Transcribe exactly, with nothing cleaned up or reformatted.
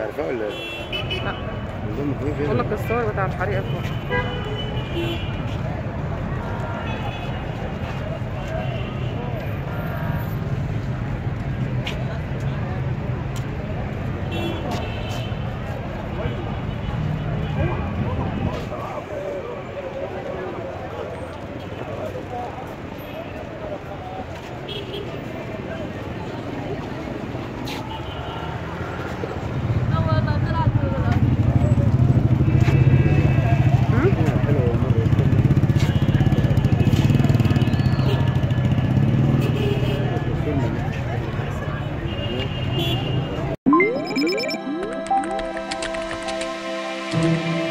عارفاه ولا لا؟ لا. عندهم محامين فين؟ بقول لك الصور بتاع الحريقه فوق. حلوة مرة.